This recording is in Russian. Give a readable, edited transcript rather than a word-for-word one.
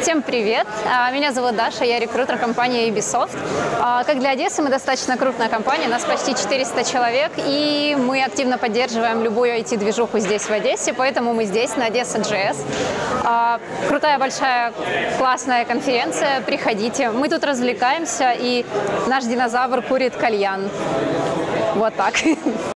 Всем привет! Меня зовут Даша, я рекрутер компании Ubisoft. Как для Одессы, мы достаточно крупная компания, у нас почти 400 человек, и мы активно поддерживаем любую IT-движуху здесь, в Одессе, поэтому мы здесь, на Одесса.js. Крутая, большая, классная конференция, приходите. Мы тут развлекаемся, и наш динозавр курит кальян. Вот так.